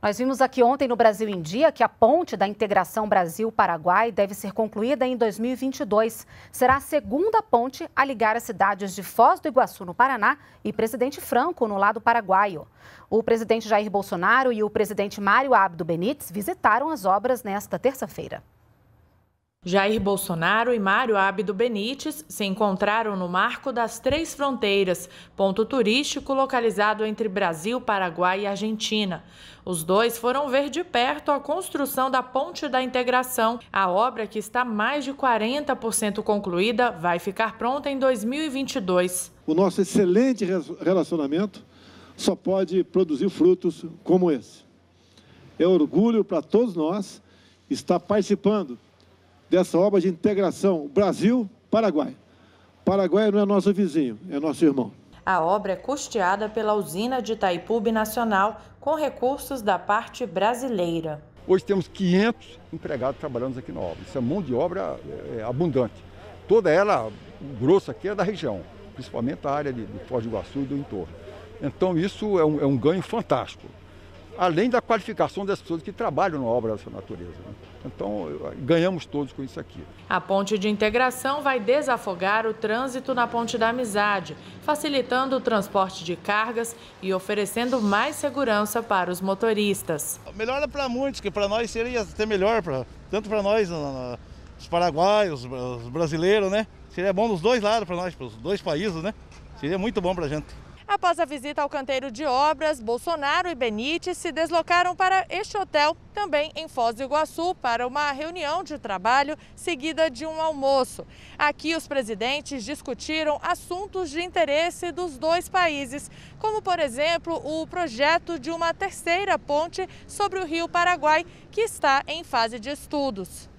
Nós vimos aqui ontem no Brasil em Dia que a ponte da integração Brasil-Paraguai deve ser concluída em 2022. Será a segunda ponte a ligar as cidades de Foz do Iguaçu, no Paraná, e Presidente Franco, no lado paraguaio. O presidente Jair Bolsonaro e o presidente Mário Abdo Benítez visitaram as obras nesta terça-feira. Jair Bolsonaro e Mário Abdo Benítez se encontraram no Marco das Três Fronteiras, ponto turístico localizado entre Brasil, Paraguai e Argentina. Os dois foram ver de perto a construção da Ponte da Integração. A obra, que está mais de 40% concluída, vai ficar pronta em 2022. O nosso excelente relacionamento só pode produzir frutos como esse. É orgulho para todos nós estar participando dessa obra de integração Brasil-Paraguai. Paraguai não é nosso vizinho, é nosso irmão. A obra é custeada pela usina de Itaipu Binacional, com recursos da parte brasileira. Hoje temos 500 empregados trabalhando aqui na obra. Essa mão de obra é abundante. Toda ela, o grosso aqui é da região, principalmente a área de Foz do Iguaçu e do entorno. Então isso é um ganho fantástico. Além da qualificação das pessoas que trabalham na obra dessa natureza, né? Então, ganhamos todos com isso aqui. A ponte de integração vai desafogar o trânsito na Ponte da Amizade, facilitando o transporte de cargas e oferecendo mais segurança para os motoristas. Melhora para muitos, que para nós seria até melhor, tanto para nós, os paraguaios, os brasileiros, né? Seria bom dos dois lados para nós, para os dois países, né? Seria muito bom para a gente. Após a visita ao canteiro de obras, Bolsonaro e Benítez se deslocaram para este hotel, também em Foz do Iguaçu, para uma reunião de trabalho seguida de um almoço. Aqui os presidentes discutiram assuntos de interesse dos dois países, como, por exemplo, o projeto de uma terceira ponte sobre o Rio Paraguai, que está em fase de estudos.